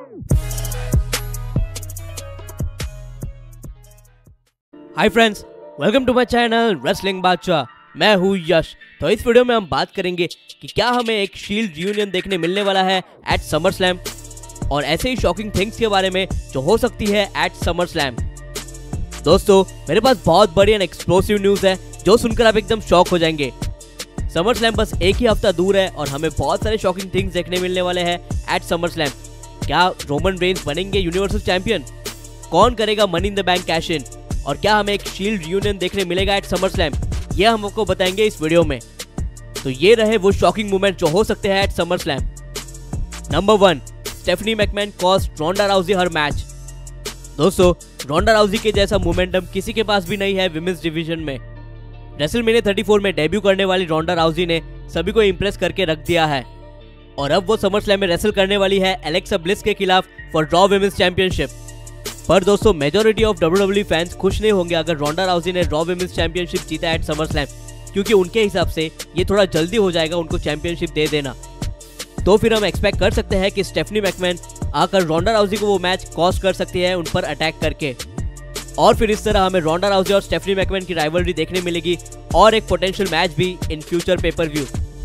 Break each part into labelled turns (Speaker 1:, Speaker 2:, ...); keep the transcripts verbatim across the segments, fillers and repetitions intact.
Speaker 1: Hi friends, welcome to my channel wrestling Badshah. मैं हूँ यश। तो इस वीडियो में हम बात करेंगे कि क्या हमें एक शील्ड रियूनियन देखने मिलने वाला है एट समर स्लैम, और ऐसे ही शॉकिंग थिंग्स के बारे में जो हो सकती है एट समर स्लैम। दोस्तों, मेरे पास बहुत बड़ी एंड एक्सप्लोसिव न्यूज़ है जो सुनकर आप एकदम शॉक हो जाएंगे। समर स्लैम बस एक ही हफ्ता दूर है और हमें बहुत सारे शॉकिंग थिंग्स देखने मिलने वाले हैं एट समर स्लैम। क्या रोमन रेंस बनेंगे यूनिवर्सल चैंपियन? कौन करेगा money in the bank cash in? और क्या हमें एक शील्ड रियूनियन देखने मिलेगा एट समर स्लैम? ये हम आपको बताएंगे इस वीडियो में। तो ये रहे वो शॉकिंग मोमेंट जो हो सकते हैं at Summer Slam. Number one, Stephanie McMahon cost Ronda Rousey her match. दोस्तों, रोंडा राउजी के जैसा मोमेंटम किसी के पास भी नहीं है विमेंस डिवीजन में। रेसलमेनिया चौंतीस में डेब्यू करने वाली रोंडा राउजी ने सभी को इंप्रेस करके रख दिया है, और अब वो समर स्लैम में रेसल करने वाली है एलेक्सा ब्लिस के खिलाफ फॉर रॉ विमेंस चैंपियनशिप। पर दोस्तों, majority of W W E fans खुश नहीं होंगे अगर रोंडा राउजी ने रॉ विमेंस चैंपियनशिप जीता एट समर स्लैम, क्योंकि उनके हिसाब से ये थोड़ा जल्दी हो जाएगा उनको चैंपियनशिप दे देना। तो फिर हम एक्सपेक्ट कर सकते हैं कि स्टेफनी मैकमैन आकर रोंडा राउजी को वो मैच कॉस्ट कर सकती है उन पर अटैक करके, और फिर इस तरह हमें रोंडा राउजी और स्टेफनी मैकमैन की राइवलरी देखने मिलेगी और एक पोटेंशियल मैच भी in future pay per view.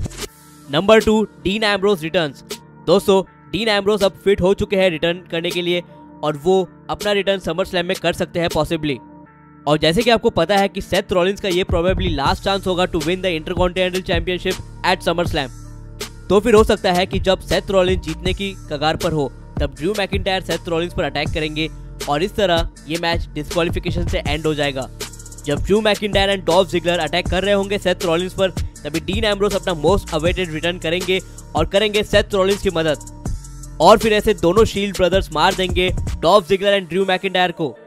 Speaker 1: Number two, Dean Ambrose returns. दोस्तों, डीन एम्ब्रोस अब फिट हो चुके हैं रिटर्न करने के लिए, और वो अपना रिटर्न समर स्लैम में कर सकते हैं पॉसिबली। और जैसे कि आपको पता है कि सेथ रॉलिंस का ये प्रोबेबली लास्ट चांस होगा to win the intercontinental championship at Summer Slam. तो फिर हो सकता है कि जब सेथ रॉलिंस जीतने की कगार पर हो तब ड्रू मैकिंटायर सेथ रॉलिंस पर अटैक करेंगे, और इस तरह ये मैच डिस्क्वालिफिकेशन से एंड हो जाएगा। जब Drew McIntyre and Dolph Ziggler attack कर रहे होंगे सेथ रॉलिंस पर, तभी डीन एम्ब्रोस अपना मोस्ट अवेटेड रिटर्न करेंगे और करेंगे सेथ रॉलिंस की मदद, और फिर ऐसे दोनों शील्ड ब्रदर्स मार देंगे Dolph Ziggler and Drew McIntyre को।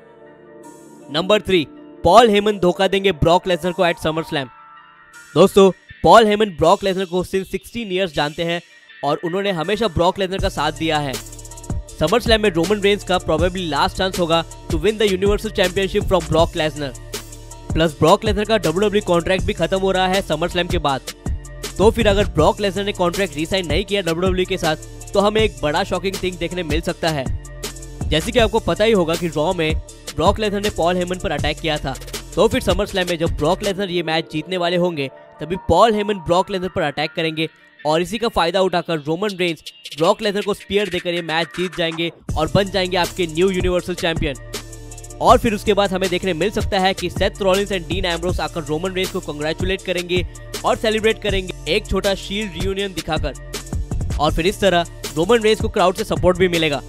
Speaker 1: नंबर थ्री, पॉल हेमन धोखा देंगे ब्रॉक लेसनर को एट समर स्लैम। दोस्तों, पॉल हेमन ब्रॉक लेसनर को सिंस सोलह इयर्स जानते हैं और उन्होंने हमेशा ब्रॉक लेसनर का साथ दिया है। समर स्लैम में रोमन रेंस का प्रोबेबली लास्ट चांस होगा to win the universal championship from Brock Lesnar. Plus Brock Lesnar का डब्ल्यू डब्ल्यू ई कॉन्ट्रैक्ट भी खत्म हो रहा है समर स्लैम के बाद। तो फिर अगर ब्रॉक लेसनर ने कॉन्ट्रैक्ट रीसाइन नहीं किया डब्ल्यू डब्ल्यू ई के साथ, तो हमें एक बड़ा शॉकिंग थिंग देखने मिल सकता है। जैसे कि आपको पता ही होगा कि रॉ में ब्रॉक लेसनर ने पॉल हेमन पर अटैक किया था। तो फिर समर स्लैम में जब ब्रॉक लेसनर ये मैच जीतने वाले होंगे, तभी पॉल हेमन ब्रॉक लेसनर पर अटैक करेंगे, और इसी का फायदा उठाकर रोमन रेंस ब्रॉक लेसनर को स्पीयर देकर ये मैच जीत जाएंगे और बन जाएंगे आपके न्यू यूनिवर्सल चैंपियन। और फिर उसके बाद हमें देखने मिल सकता है कि Seth Rollins and Dean Ambrose आकर रोमन रेंस को कांग्रेचुलेट करेंगे और सेलिब्रेट करेंगे एक छोटा शील्ड रियूनियन दिखाकर, और फिर इस तरह रोमन रेंस को क्राउड से सपोर्ट भी मिलेगा।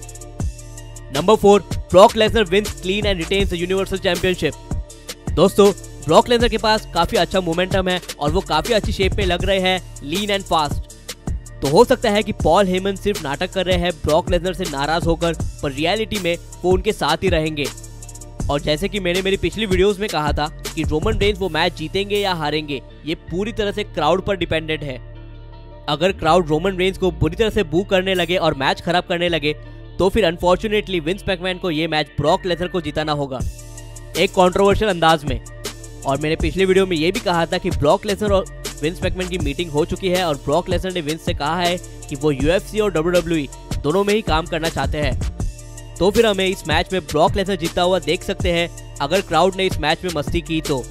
Speaker 1: Number four, Brock Lesnar wins clean and retains the universal championship. दोस्तों, ब्रॉक लेसनर के पास काफी अच्छा मोमेंटम है और वो काफी अच्छी शेप में लग रहे हैं, लीन एंड फास्ट। तो हो सकता है कि पॉल हेमन सिर्फ नाटक कर रहे हैं ब्रॉक लेसनर से नाराज होकर, पर रियलिटी में वो उनके साथ ही रहेंगे। और जैसे कि मैंने मेरी पिछली वीडियोस में कहा था कि रोमन रेंस वो मैच जीतेंगे या हारेंगे, ये पूरी तरह से क्राउड पर डिपेंडेंट है। अगर क्राउड रोमन रेंस को बुरी तरह से बू करने लगे और मैच खराब करने लगे, तो फिर अनफॉर्चुनेटली विंस मैकमैन को ये मैच ब्रॉक लेसनर को जिताना होगा एक कंट्रोवर्शियल अंदाज में। और मैंने पिछले वीडियो में ये भी कहा था कि ब्रॉक लेसनर और विंस मैकमैन की मीटिंग हो चुकी है, और ब्रॉक लेसनर ने विंस से कहा है कि वो यूएफसी और डब्ल्यू डब्ल्यू ई दोनों में ही काम करना चाहते हैं। तो फिर हमें इस मैच में ब्रॉक लेसनर जीतता हुआ देख सकते हैं अगर क्राउड ने इस मैच में मस्ती की तो।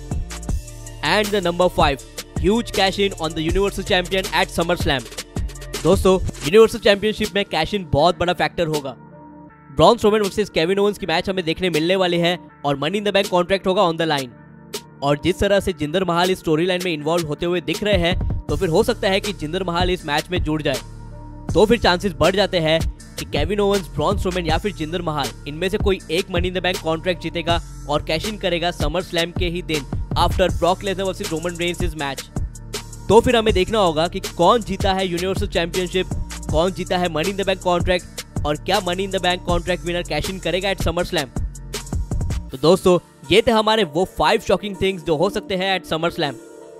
Speaker 1: And the number five, huge cash in on the universal champion at Summer Slam. दोस्तों, यूनिवर्सल चैंपियनशिप में कैश इन बहुत बड़ा फैक्टर होगा। Braun Strowman versus Kevin Owens की मैच हमें देखने मिलने वाले हैं, और money in the bank contract होगा ऑन द लाइन। और जिस तरह से जिंदर महाल इस स्टोरी लाइन में इन्वॉल्व होते हुए दिख रहे हैं, तो फिर हो सकता है कि जिंदर महाल इस मैच में जुड़ जाए। तो फिर चांसेस बढ़ जाते हैं कि केविन ओवेंस, ब्रॉन स्ट्रोमैन या फिर जिंदर महाल इनमें से कोई एक money in the bank contract जीतेगा और कैश इन करेगा समर स्लैम के ही दिन after Brock Lesnar versus Roman Reigns इस मैच। तो फिर हमें देखना होगा कि कौन जीता है यूनिवर्सल चैंपियनशिप, कौन जीता है money in the bank contract, और क्या money in the bank contract winner cash in करेगा एट समर स्लैम। तो दोस्तों, ये थे हमारे वो फाइव शॉकिंग थिंग्स जो हो सकते हैं एट समर स्लैम।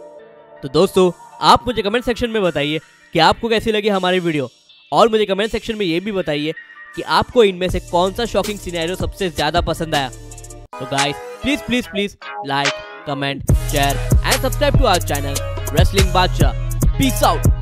Speaker 1: तो दोस्तों, आप मुझे कमेंट सेक्शन में बताइए कि आपको कैसी लगी हमारी वीडियो, और मुझे कमेंट सेक्शन में ये भी बताइए कि आपको इनमें से कौन सा शॉकिंग सिनेरियो सबसे ज्यादा पसंद आया। तो guys, please please please like, comment, share and subscribe to our channel wrestling बादशाह। Peace out.